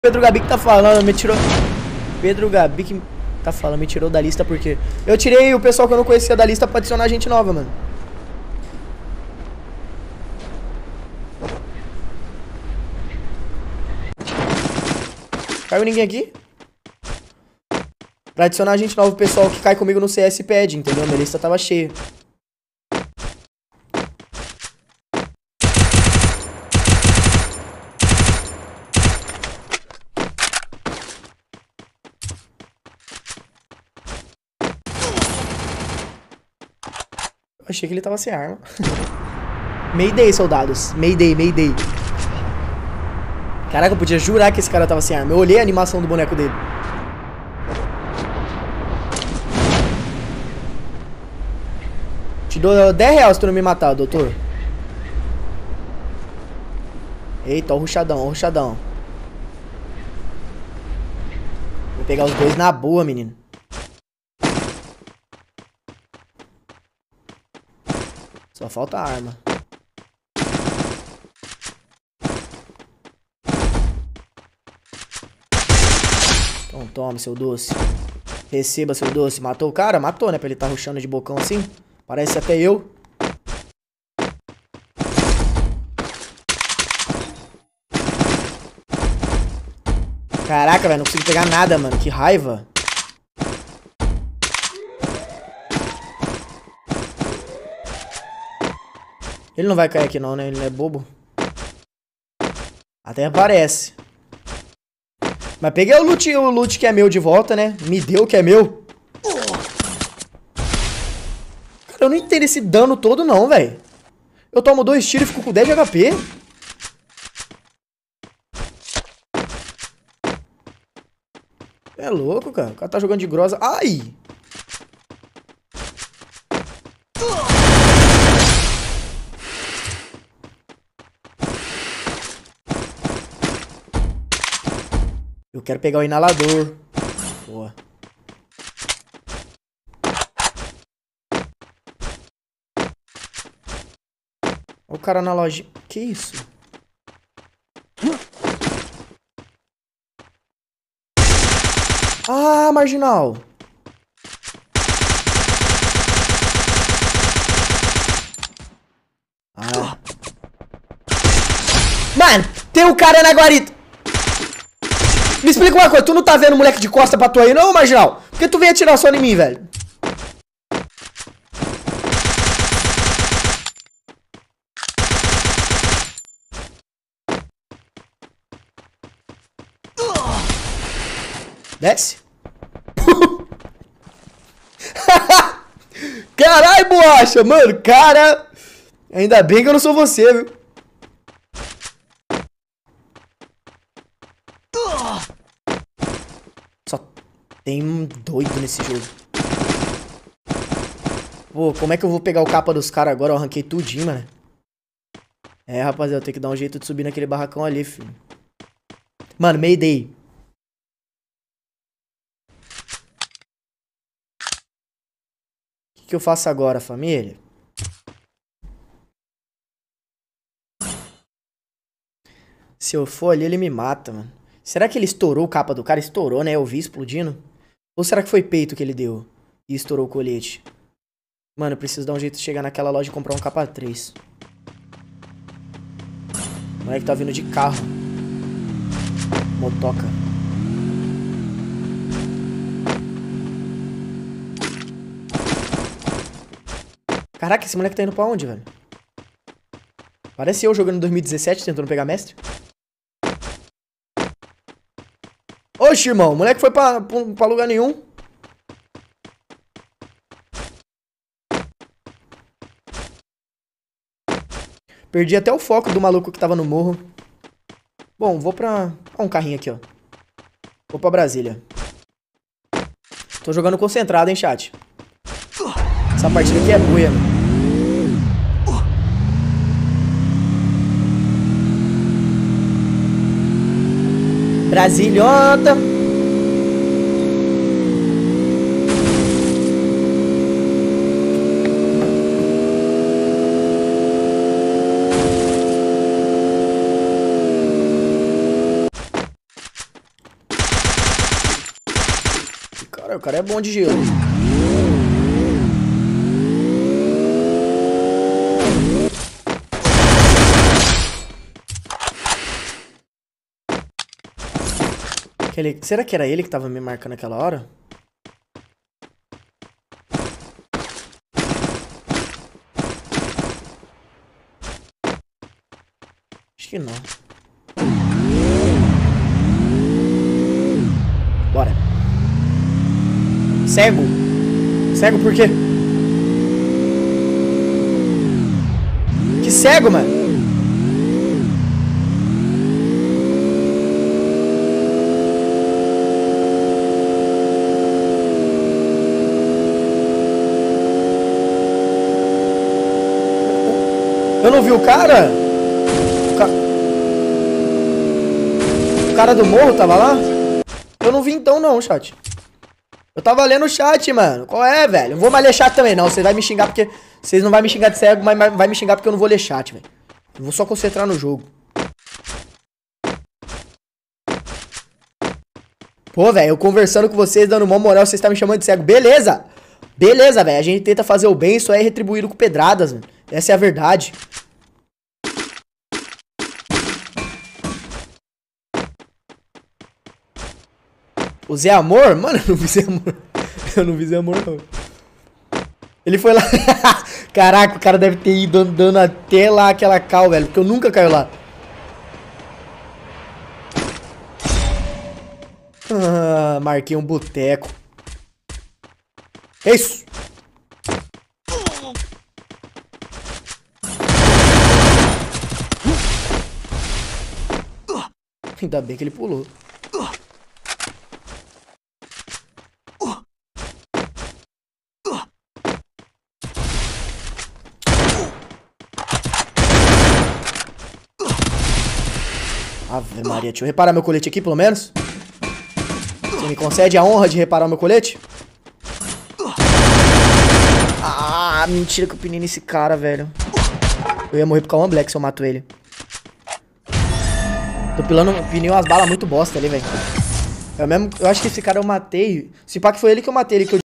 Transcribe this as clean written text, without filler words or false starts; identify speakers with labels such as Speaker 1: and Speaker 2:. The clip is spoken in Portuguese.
Speaker 1: Pedro Gabi que tá falando, me tirou. Pedro Gabi que tá falando, me tirou da lista porque eu tirei o pessoal que eu não conhecia da lista pra adicionar gente nova, mano. Caiu ninguém aqui? Pra adicionar gente nova, o pessoal que cai comigo no CS pede, entendeu? Minha lista tava cheia. Eu achei que ele tava sem arma. Mayday, soldados. Mayday, Mayday. Caraca, eu podia jurar que esse cara tava sem arma. Eu olhei a animação do boneco dele. Te dou 10 reais se tu não me matar, doutor. Eita, ó o rushadão, ó o rushadão. Vou pegar os dois na boa, menino. Só falta a arma. Então tome, seu doce. Receba, seu doce. Matou o cara? Matou, né? Pra ele tá rushando de bocão assim. Parece até eu. Caraca, velho. Não consigo pegar nada, mano. Que raiva. Ele não vai cair aqui não, né? Ele não é bobo. Até parece. Mas peguei o loot que é meu de volta, né? Me deu o que é meu. Cara, eu não entendo esse dano todo não, velho. Eu tomo 2 tiros e fico com 10 de HP. É louco, cara. O cara tá jogando de grosa. Ai! Eu quero pegar o inalador. Boa. Olha o cara na loja. Que isso? Ah, marginal. Ah. Mano, tem um cara na guarita. Me explica uma coisa, tu não tá vendo o moleque de costa pra tu aí não, marginal? Por que tu vem atirar só em mim, velho? Desce. Caralho, bolacha, mano, cara. Ainda bem que eu não sou você, viu? Só tem um doido nesse jogo. Pô, como é que eu vou pegar o capa dos caras agora? Eu arranquei tudinho, mano. É, rapaziada, eu tenho que dar um jeito de subir naquele barracão ali, filho. Mano, Mayday. O que eu faço agora, família? Se eu for ali, ele me mata, mano. Será que ele estourou o capa do cara? Estourou, né? Eu vi explodindo. Ou será que foi peito que ele deu? E estourou o colete? Mano, eu preciso dar um jeito de chegar naquela loja e comprar um capa 3. O moleque tá vindo de carro. Motoca. Caraca, esse moleque tá indo pra onde, velho? Parece eu jogando em 2017, tentando pegar mestre. Oxe, irmão, o moleque foi pra lugar nenhum. Perdi até o foco do maluco que tava no morro. Bom, vou pra... Ó, um carrinho aqui, ó. Vou pra Brasília. Tô jogando concentrado, hein, chat. Essa partida aqui é boa, mano. Brasilhota. Cara, o cara é bom de gelo. Será que era ele que tava me marcando aquela hora? Acho que não. Bora. Cego? Cego por quê? Que cego, mano? Eu não vi o cara? O cara do morro tava lá? Eu não vi então não, chat. Eu tava lendo o chat, mano. Qual é, velho? Não vou mais ler chat também, não. Você vai me xingar porque... Vocês não vão me xingar de cego, mas vai me xingar porque eu não vou ler chat, velho. Eu vou só concentrar no jogo. Pô, velho, eu conversando com vocês, dando uma moral, vocês estão me chamando de cego. Beleza! Beleza, velho. A gente tenta fazer o bem, isso é retribuído com pedradas, mano. Essa é a verdade. O Zé Amor? Mano, eu não vi Zé Amor. Eu não vi Zé Amor, não. Ele foi lá... Caraca, o cara deve ter ido andando até lá aquela cal, velho. Porque eu nunca caio lá. Ah, marquei um boteco. É isso. Ainda bem que ele pulou. Ave Maria, deixa eu reparar meu colete aqui, pelo menos. Você me concede a honra de reparar o meu colete? Ah, mentira que eu pinei nesse cara, velho. Eu ia morrer por causa do Black se eu mato ele. Pinei umas balas muito bosta ali, velho. Eu acho que esse cara eu matei. Se pá que foi ele que eu matei, ele que eu